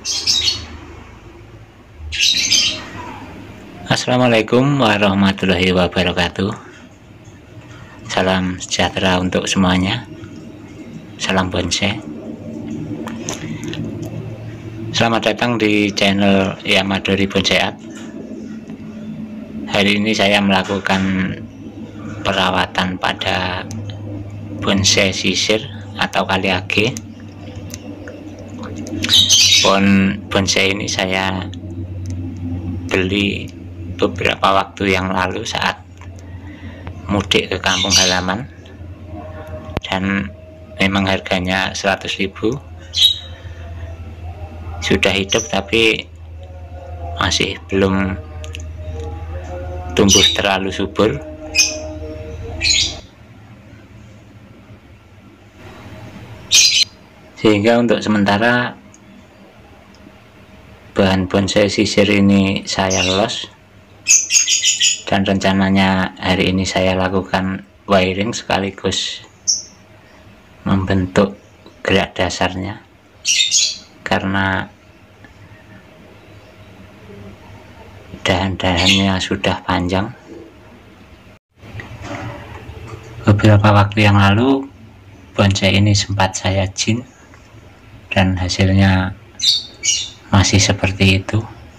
Assalamualaikum warahmatullahi wabarakatuh. Salam sejahtera untuk semuanya. Salam bonsai. Selamat datang di channel Yamadori Bonsai Art. Hari ini saya melakukan perawatan pada bonsai sisir atau kaliage. Bonsai ini saya beli beberapa waktu yang lalu saat mudik ke kampung halaman, dan memang harganya 100.000. Sudah hidup tapi masih belum tumbuh terlalu subur. Sehingga untuk sementara bahan bonsai sisir ini saya los, dan rencananya hari ini saya lakukan wiring sekaligus membentuk gerak dasarnya, karena dahan-dahannya sudah panjang. Beberapa waktu yang lalu bonsai ini sempat saya jin dan hasilnya masih seperti itu.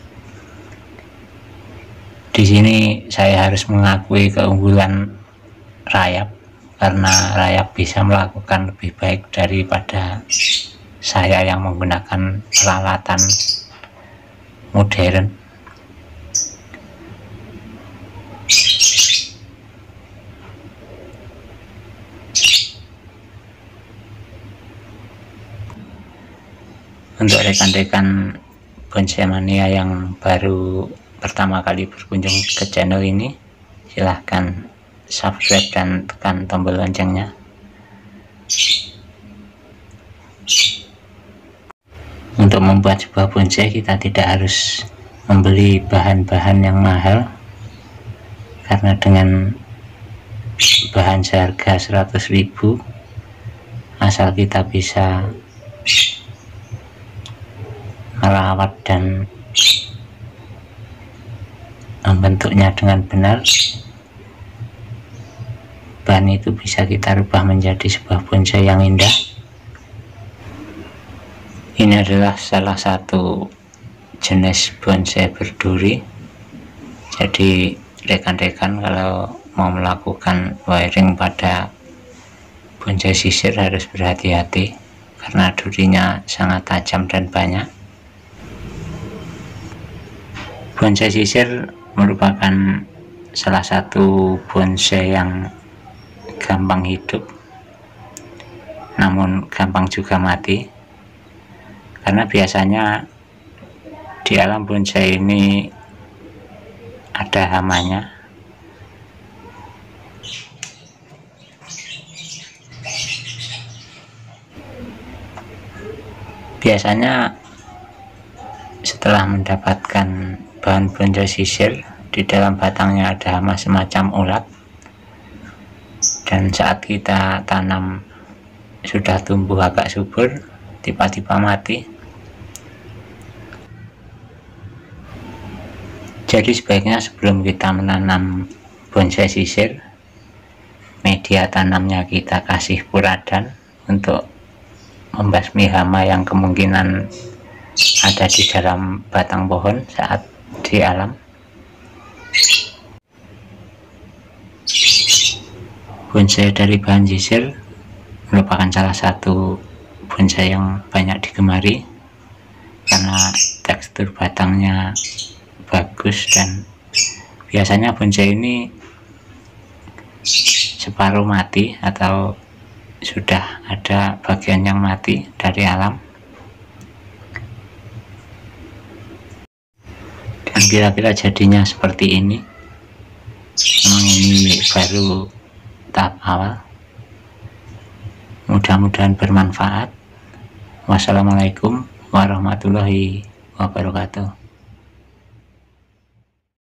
Di sini saya harus mengakui keunggulan rayap, karena rayap bisa melakukan lebih baik daripada saya yang menggunakan peralatan modern. Untuk rekan-rekan bonsai mania yang baru pertama kali berkunjung ke channel ini, silahkan subscribe dan tekan tombol loncengnya. Untuk membuat sebuah bonsai kita tidak harus membeli bahan-bahan yang mahal, karena dengan bahan seharga 100.000 asal kita bisa merawat dan membentuknya dengan benar, bahan itu bisa kita rubah menjadi sebuah bonsai yang indah. Ini adalah salah satu jenis bonsai berduri. Jadi rekan-rekan kalau mau melakukan wiring pada bonsai sisir harus berhati-hati, karena durinya sangat tajam dan banyak. Bonsai sisir merupakan salah satu bonsai yang gampang hidup, namun gampang juga mati, karena biasanya di alam bonsai ini ada hamanya. Biasanya setelah mendapatkan bahan bonsai sisir, di dalam batangnya ada hama semacam ulat, dan saat kita tanam sudah tumbuh agak subur, tiba-tiba mati. Jadi sebaiknya sebelum kita menanam bonsai sisir, media tanamnya kita kasih puradan untuk membasmi hama yang kemungkinan ada di dalam batang pohon saat di alam. Bonsai dari bahan sisir merupakan salah satu bonsai yang banyak digemari, karena tekstur batangnya bagus, dan biasanya bonsai ini separuh mati atau sudah ada bagian yang mati dari alam. Dan kira-kira jadinya seperti ini. Memang ini baru tahap awal. Mudah-mudahan bermanfaat. Wassalamualaikum warahmatullahi wabarakatuh.